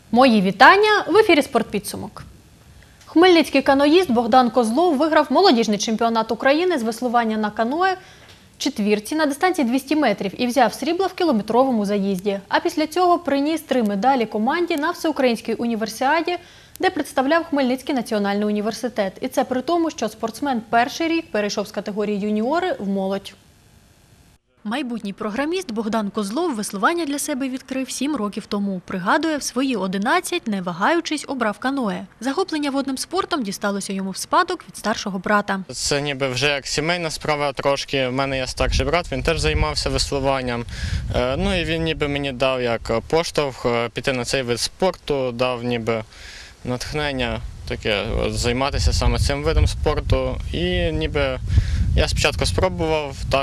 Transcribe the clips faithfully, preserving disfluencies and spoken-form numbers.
Мої вітання! В ефірі «Спортпідсумок». Хмельницький каноїст Богдан Козлов виграв молодіжний чемпіонат України з веслування на каное четвірці на дистанції двісті метрів і взяв срібло в кілометровому заїзді. А після цього приніс три медалі команді на всеукраїнській універсіаді, де представляв Хмельницький національний університет. І це при тому, що спортсмен перший рік перейшов з категорії юніори в молодь. Майбутній програміст Богдан Козлов веслування для себе відкрив сім років тому. Пригадує, в свої одинадцять, не вагаючись, обрав каное. Захоплення водним спортом дісталося йому в спадок від старшого брата. Це ніби вже як сімейна справа трошки. У мене є старший брат, він теж займався веслуванням. Ну і він ніби мені дав як поштовх піти на цей вид спорту, дав ніби натхнення таке займатися саме цим видом спорту. І ніби я спочатку спробував так,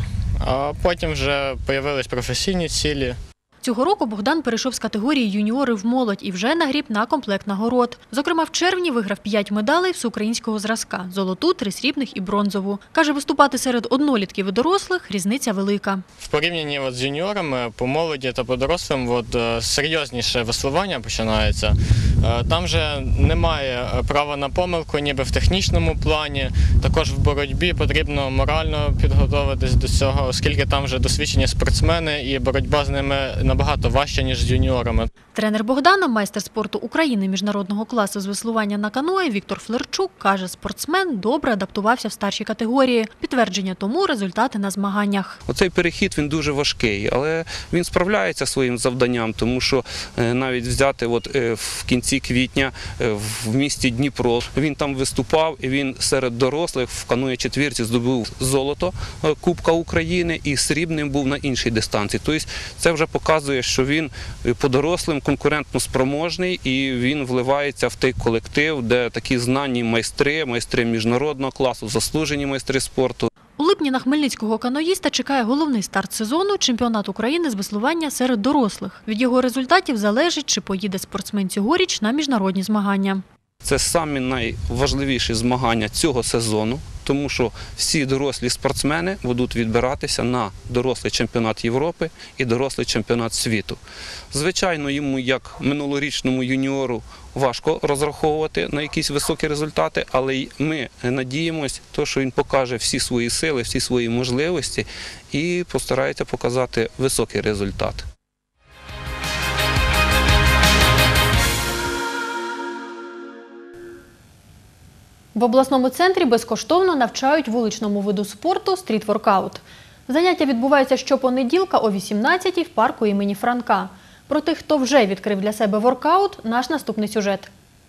а потім вже з'явились професійні цілі. Цього року Богдан перейшов з категорії юніори в молодь і вже нагріб на комплект нагород. Зокрема, в червні виграв п'ять медалей всеукраїнського зразка – золоту, три срібних і бронзову. Каже, виступати серед однолітків і дорослих – різниця велика. В порівнянні от з юніорами, по молоді та по дорослим от, серйозніше веслування починається. Там вже немає права на помилку, ніби в технічному плані. Також в боротьбі потрібно морально підготуватись до цього, оскільки там вже досвідчені спортсмени і боротьба з ними набагато важче, ніж з юніорами. Тренер Богдана, майстер спорту України міжнародного класу з веслування на каное Віктор Флерчук, каже, спортсмен добре адаптувався в старшій категорії. Підтвердження тому – результати на змаганнях. Оцей перехід, він дуже важкий, але він справляється своїм завданням, тому що навіть взяти от в кінці квітня в місті Дніпро, він там виступав і він серед дорослих в каное четвірці здобув золото Кубка України і срібним був на іншій дистанції. Тобто це вже показує, що він по дорослим конкурентно спроможний і він вливається в той колектив, де такі знані майстри, майстри міжнародного класу, заслужені майстри спорту. У липні на хмельницького каноїста чекає головний старт сезону – чемпіонат України з веслування серед дорослих. Від його результатів залежить, чи поїде спортсмен цьогоріч на міжнародні змагання. Це самі найважливіші змагання цього сезону, тому що всі дорослі спортсмени будуть відбиратися на дорослий чемпіонат Європи і дорослий чемпіонат світу. Звичайно, йому, як минулорічному юніору, важко розраховувати на якісь високі результати, але ми надіємося, що він покаже всі свої сили, всі свої можливості і постарається показати високий результат. В обласному центрі безкоштовно навчають вуличному виду спорту стріт-воркаут. Заняття відбуваються щопонеділка о вісімнадцятій в парку імені Франка. Про тих, хто вже відкрив для себе воркаут, наш наступний сюжет.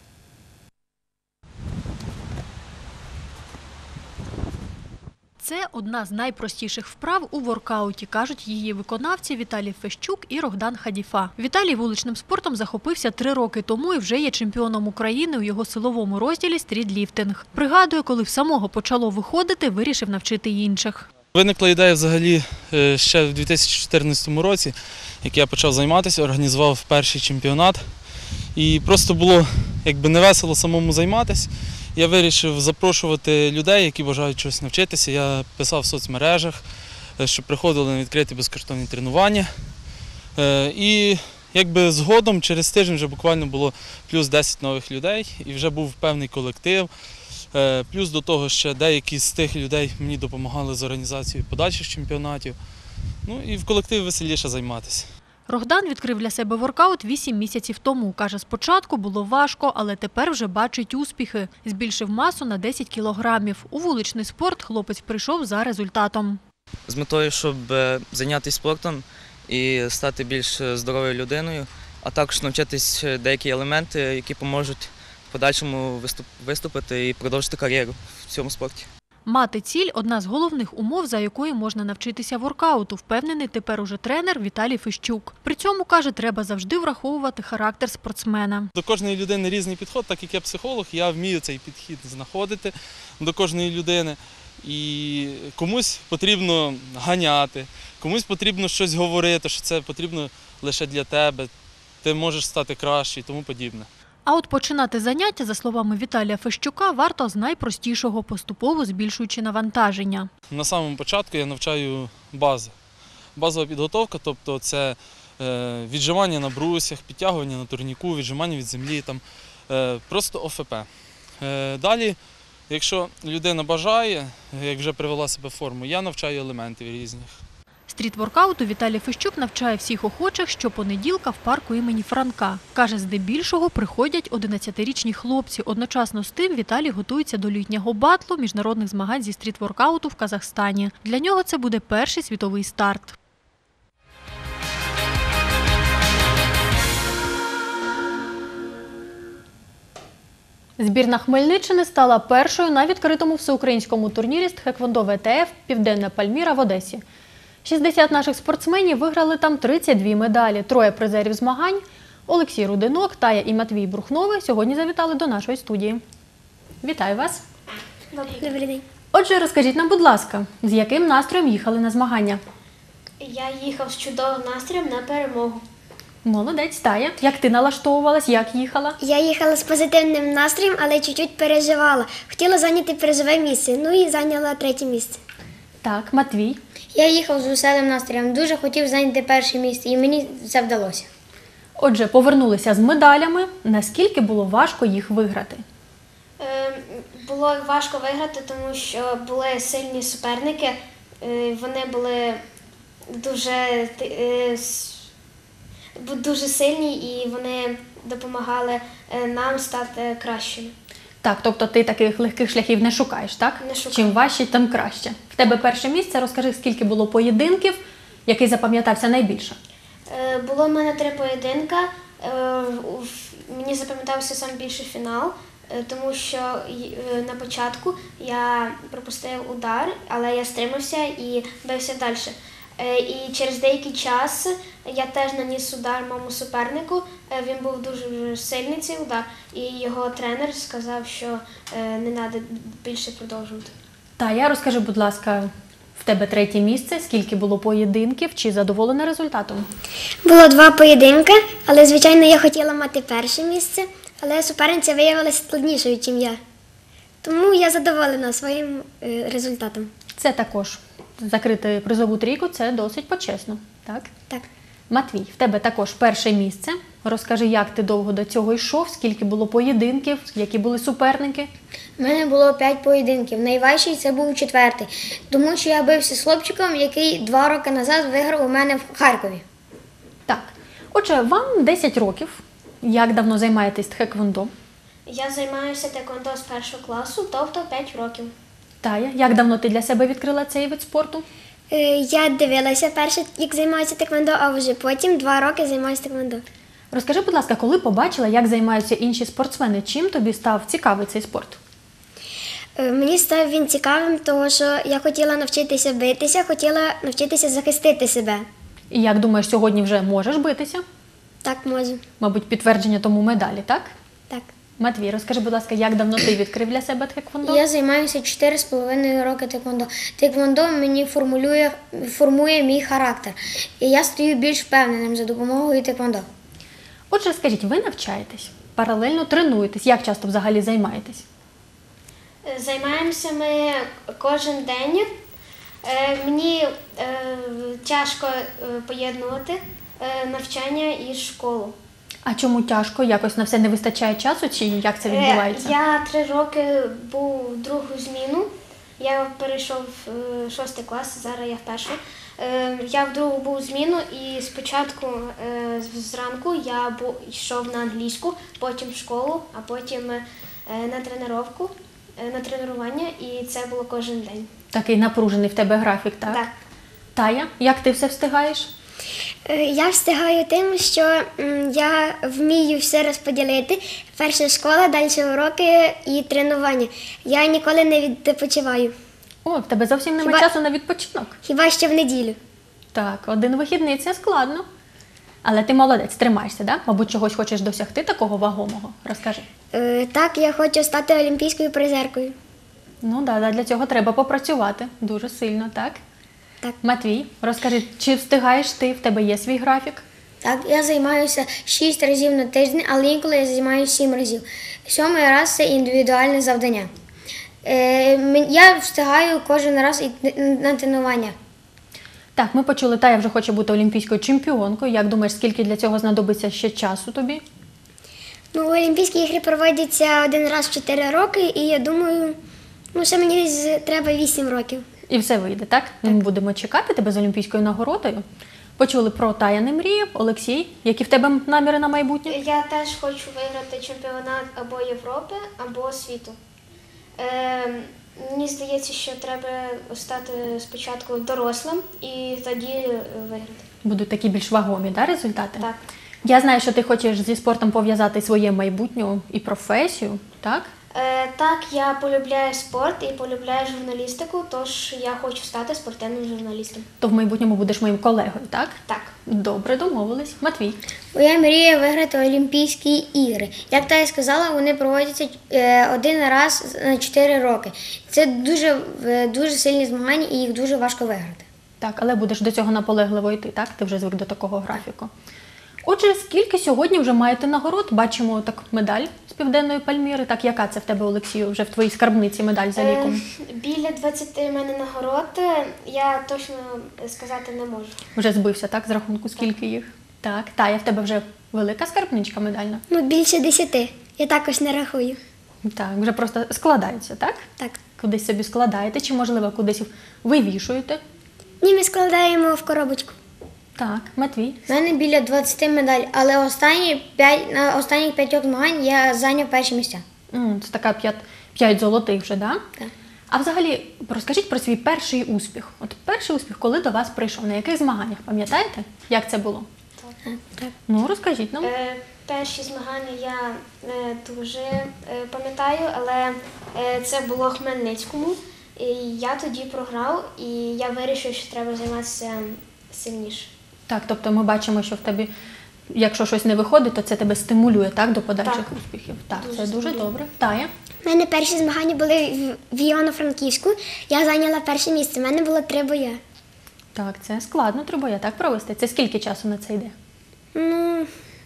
Це одна з найпростіших вправ у воркауті, кажуть її виконавці Віталій Фещук і Рогдан Хадіфа. Віталій вуличним спортом захопився три роки тому і вже є чемпіоном України у його силовому розділі стрітліфтинг. Пригадує, коли в самого почало виходити, вирішив навчити інших. Виникла ідея взагалі ще в дві тисячі чотирнадцятому році, як я почав займатися, організував перший чемпіонат. І просто було якби невесело самому займатися. Я вирішив запрошувати людей, які бажають щось навчитися. Я писав в соцмережах, щоб приходили на відкриті безкоштовні тренування. І якби згодом, через тиждень вже буквально було плюс десять нових людей і вже був певний колектив. Плюс до того ще деякі з тих людей мені допомагали з організацією подальших чемпіонатів. Ну і в колективі веселіше займатися. Рогдан відкрив для себе воркаут вісім місяців тому. Каже, спочатку було важко, але тепер вже бачить успіхи. Збільшив масу на десять кілограмів. У вуличний спорт хлопець прийшов за результатом. З метою, щоб зайнятися спортом і стати більш здоровою людиною, а також навчитись деякі елементи, які поможуть в подальшому виступити і продовжити кар'єру в цьому спорті. Мати ціль – одна з головних умов, за якою можна навчитися воркауту, впевнений тепер уже тренер Віталій Фещук. При цьому, каже, треба завжди враховувати характер спортсмена. До кожної людини різний підхід, так як я психолог, я вмію цей підхід знаходити до кожної людини. І комусь потрібно ганяти, комусь потрібно щось говорити, що це потрібно лише для тебе, ти можеш стати краще і тому подібне. А от починати заняття, за словами Віталія Фещука, варто з найпростішого, поступово збільшуючи навантаження. На самому початку я навчаю бази. Базова підготовка, тобто це е, віджимання на брусях, підтягування на турніку, віджимання від землі, там, е, просто О Ф П. Е, Далі, якщо людина бажає, як вже привела себе в форму, я навчаю елементів різних. Стріт-воркауту Віталій Фещук навчає всіх охочих щопонеділка в парку імені Франка. Каже, здебільшого приходять одинадцятирічні хлопці. Одночасно з тим Віталій готується до літнього батлу міжнародних змагань зі стріт-воркауту в Казахстані. Для нього це буде перший світовий старт. Збірна Хмельниччини стала першою на відкритому всеукраїнському турнірі з тхеквондо В Т Ф «Південна Пальміра» в Одесі. шістдесят наших спортсменів виграли там тридцять дві медалі. Троє призерів змагань – Олексій Рудинок, Тая і Матвій Брухнови – сьогодні завітали до нашої студії. Вітаю вас! Добрий день. Отже, розкажіть нам, будь ласка, з яким настроєм їхали на змагання? Я їхав з чудовим настроєм на перемогу. Молодець, Тая. Як ти налаштовувалась, як їхала? Я їхала з позитивним настроєм, але чуть-чуть переживала. Хотіла зайняти призове місце, ну і зайняла третє місце. Так, Матвій. Я їхав з веселим настроєм, дуже хотів зайняти перше місце, і мені це вдалося. Отже, повернулися з медалями. Наскільки було важко їх виграти? Е, було важко виграти, тому що були сильні суперники. Е, вони були дуже, е, с- бу- дуже сильні і вони допомагали е, нам стати кращими. Так, тобто ти таких легких шляхів не шукаєш, так? Не шукаю. Чим важче, тим краще. В тебе перше місце. Розкажи, скільки було поєдинків, який запам'ятався найбільше? Е, Було в мене три поєдинка. Е, у- Мені запам'ятався сам більший фінал, е, тому що й- е, на початку я пропустив удар, але я стримався і бився далі. Е, І через деякий час я теж наніс удар моєму супернику. Е, Він був дуже сильний цей удар, і його тренер сказав, що е, не треба більше продовжувати. Тая, розкажи, будь ласка, в тебе третє місце, скільки було поєдинків, чи задоволена результатом? Було два поєдинки, але, звичайно, я хотіла мати перше місце, але суперниця виявилася складнішою, ніж я. Тому я задоволена своїм е, результатом. Це також закрити призову трійку, це досить почесно, так? Так. Матвій, в тебе також перше місце. Розкажи, як ти довго до цього йшов, скільки було поєдинків, які були суперники? У мене було п'ять поєдинків. Найважчий це був четвертий, тому що я бився з хлопчиком, який два роки назад виграв у мене в Харкові. Так. Отже, вам десять років. Як давно займаєтесь тхеквондо? Я займаюся теквондо з першого класу, тобто п'ять років. Тая, як давно ти для себе відкрила цей вид спорту? Е, Я дивилася перше, як займаюся теквондо, а вже потім два роки займаюся теквондо. Розкажи, будь ласка, коли побачила, як займаються інші спортсмени, чим тобі став цікавий цей спорт? Е, Мені став він цікавим, тому що я хотіла навчитися битися, хотіла навчитися захистити себе. І як думаєш, сьогодні вже можеш битися? Так можу. Мабуть, підтвердження тому медалі, так? Так. Матвій, розкажи, будь ласка, як давно ти відкрив для себе тхеквондо? Я займаюся чотири з половиною роки теквондо. Теквондо мені формулює, формує мій характер. І я стаю більш впевненим за допомогою теквондо. Отже, скажіть, ви навчаєтесь, паралельно тренуєтесь, як часто взагалі займаєтесь? Займаємося ми кожен день. Е, Мені е, тяжко е, поєднувати е, навчання і школу. А чому тяжко? Якось на все не вистачає часу, чи як це відбувається? Е, Я три роки був в другу зміну. Я перейшов в шостий клас, зараз я в першу. Е, Я в другу був зміну і спочатку е, зранку я бу- йшов на англійську, потім в школу, а потім е, на тренировку, е, на тренування, і це було кожен день. Такий напружений в тебе графік, так? Так. Тая, як ти все встигаєш? Е, Я встигаю тим, що м, я вмію все розподілити. Перша школа, далі уроки і тренування. Я ніколи не відпочиваю, О, в тебе зовсім немає Хіба- часу на відпочинок. хіба що в неділю. Так, один вихідний – це складно. Але ти молодець, тримаєшся, так? Мабуть, чогось хочеш досягти такого вагомого? Розкажи. Е, Так, я хочу стати олімпійською призеркою. Ну да, да, для цього треба попрацювати дуже сильно, так? Так. Матвій, розкажи, чи встигаєш ти, в тебе є свій графік? Так, я займаюся шість разів на тиждень, але інколи я займаюся сім разів. Сьомий раз це індивідуальне завдання. Е, мен- Я встигаю кожен раз йти на тренування. Так. Так, ми почули, Тая вже хоче бути олімпійською чемпіонкою. Як думаєш, скільки для цього знадобиться ще часу тобі? Ну, Олімпійські ігри проводяться один раз в чотири роки, і я думаю, ну, ще мені десь треба вісім років. І все вийде, так? Ми будемо чекати тебе з олімпійською нагородою. Почули про Таяни мрії. Олексій, які в тебе наміри на майбутнє? Я теж хочу виграти чемпіонат або Європи, або світу. Е, мені здається, що треба стати спочатку дорослим і тоді виграти. Будуть такі більш вагомі, да, результати? Так. Я знаю, що ти хочеш зі спортом пов'язати своє майбутнє і професію, так? Е, так, я полюбляю спорт і полюбляю журналістику, тож я хочу стати спортивним журналістом. То в майбутньому будеш моїм колегою, так? Так. Добре, домовились. Матвій. Моя мрія виграти Олімпійські ігри. Як та й сказала, вони проводяться е, один раз на чотири роки. Це дуже, е, дуже сильні змагання і їх дуже важко виграти. Так, але будеш до цього наполегливо йти, так? Ти вже звик до такого графіку. Отже, скільки сьогодні вже маєте нагород? Бачимо так медаль з Південної Пальміри. Так, яка це в тебе, Олексію, вже в твоїй скарбниці медаль за віком? Е, біля двадцяти в мене нагород, е, я точно сказати не можу. Вже збився, так, з рахунку, скільки їх? Так, Тая, в тебе вже велика скарбничка медальна? Ну, більше десяти. Я також не рахую. Так, вже просто складаються, так? Так. Кудись собі складаєте, чи, можливо, кудись вивішуєте? Ні, ми складаємо в коробочку. Так, Матвій. У мене біля двадцяти медаль, але останні п'ять, на останніх п'ятьох змагань я зайняв перші місця. М, Це така п'ять, п'ять золотих вже, да? Так. А взагалі, розкажіть про свій перший успіх. От перший успіх, коли до вас прийшов, на яких змаганнях, пам'ятаєте? Як це було? Так, так. Ну, розкажіть нам. Е, перші змагання я не дуже е, пам'ятаю, але е, це було в Хмельницькому. І я тоді програв, і я вирішив, що треба займатися сильніше. Так, тобто ми бачимо, що в тебе, якщо щось не виходить, то це тебе стимулює, так, до подальших Так. успіхів. Так, Дуже це дуже стимулює. добре. Тая. У мене перші змагання були в- в Івано-Франківську. Я зайняла перше місце. У мене було три боя. Так, це складно, треба я так провести. Це скільки часу на це йде? Ну,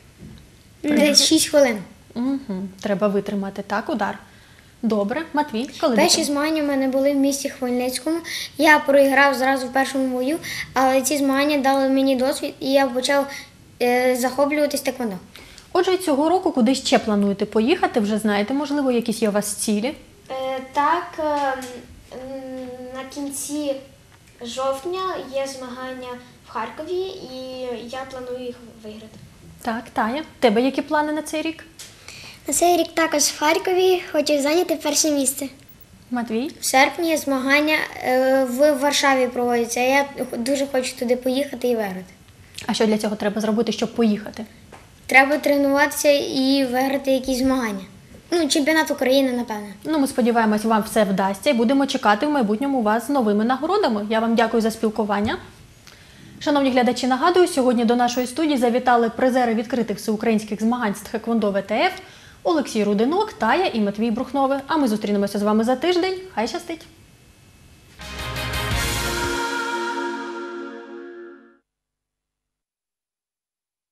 десь шість хвилин. Угу. Треба витримати, так, удар. Добре. Матвій, коли Перші до тебе? змагання в мене були в місті Хмельницькому. Я проіграв зразу в першому бою, але ці змагання дали мені досвід, і я почав е, захоплюватись теквондо. Отже, цього року куди ще плануєте поїхати? Вже знаєте, можливо, якісь є у вас цілі? Е, так, е, м, на кінці жовтня є змагання в Харкові, і я планую їх виграти. Так, Тая. В тебе які плани на цей рік? На цей рік також в Харкові хочу зайняти перше місце. Матвій? В серпні змагання е, в Варшаві проводяться. Я дуже хочу туди поїхати і виграти. А що для цього треба зробити, щоб поїхати? Треба тренуватися і виграти якісь змагання. Ну, чемпіонат України, напевно. Ну, ми сподіваємось, вам все вдасться і будемо чекати в майбутньому вас з новими нагородами. Я вам дякую за спілкування. Шановні глядачі, нагадую, сьогодні до нашої студії завітали призери відкритих всеукраїнських змагань з Тхеквондо В Т Ф Олексій Рудинок, Тая і Матвій Брухнове. А ми зустрінемося з вами за тиждень. Хай щастить!